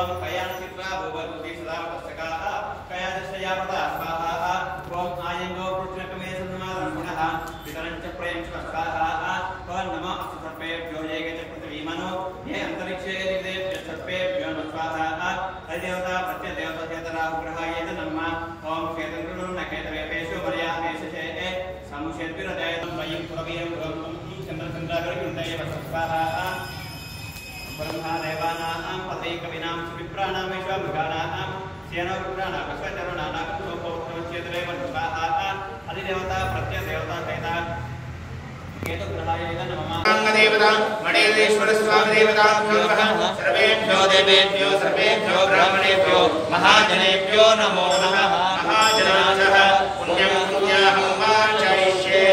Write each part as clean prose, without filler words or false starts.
ओम कयानसित्वा भूवद्भुति सदा पुस्तकाः कयादशयापदा स्वाहा ओम आयंगो कृष्णकमे सन्मादं पुनः पितरञ्च प्रेम स्वाहा ओम नमो सर्पेभ्यो ये च पृथ्वीमनो ये अंतरिक्षे दिव्येभ्यो सर्पेभ्यो नमः स्वाहा अधिदेवता प्रत्यदेवता चेतरा ग्रहाय नमः ओम केतंगुणं नकेतवेपेषु मर्यादेशे समुषेद्विरजयं वयं पुरवीरं चन्द्रचन्द्रागरयुण्डये वसस्वाहा ब्रह्मदेवानां पतैकविनां विप्राणां विश्वमृगाणां सेनोरुद्राणां कस्वचरुणानां लोकोत्तमचेतरेव स्वाहा अधिदेवता प्रत्यदेवता चेता केतुग्रहाय नमः देवता मणेश्वर स्वामी देवता सर्वेभ्यो देवेभ्यो सर्वेभ्यो ब्राह्मणेभ्यो महाजनेभ्यो नमो नमः महाजनाः पुण्यं पुण्याहं वाचयिष्ये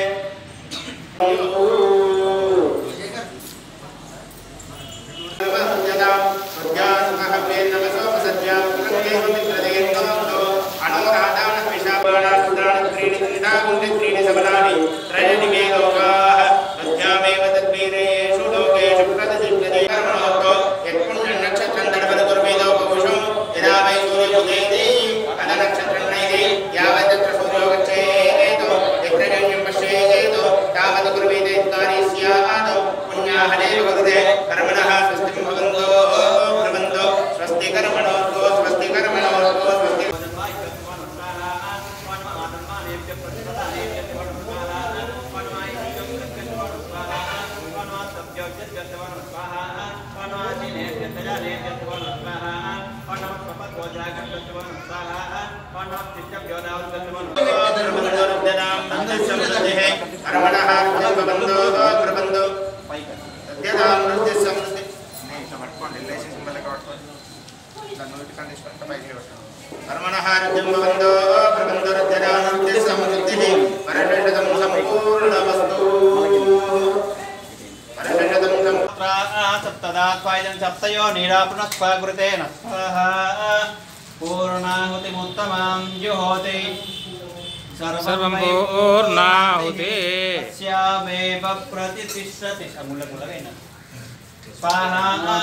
सप्तयो नीरापुनस्वागृतेन स्वाहा पूर्णाहुतिमुत्तमां जुहोति सर्वं पूर्णाहुति तस्यामेव प्रतिष्ठति मूलकुलवेन स्वाहा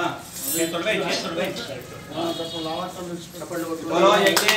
बोलो यज्ञ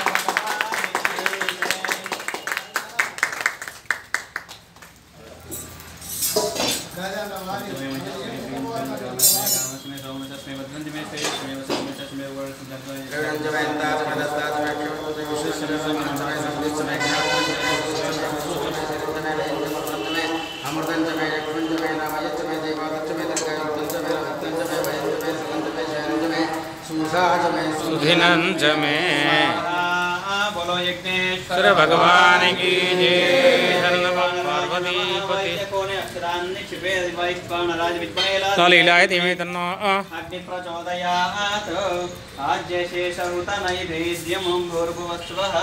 बोलो यज्ञेश्वर भगवान की जय। लीलाय धीमे तन्नो अग्नि प्रचोदयात् आज्यशेषऋतनैवेद्यं भूर्भुवस्वः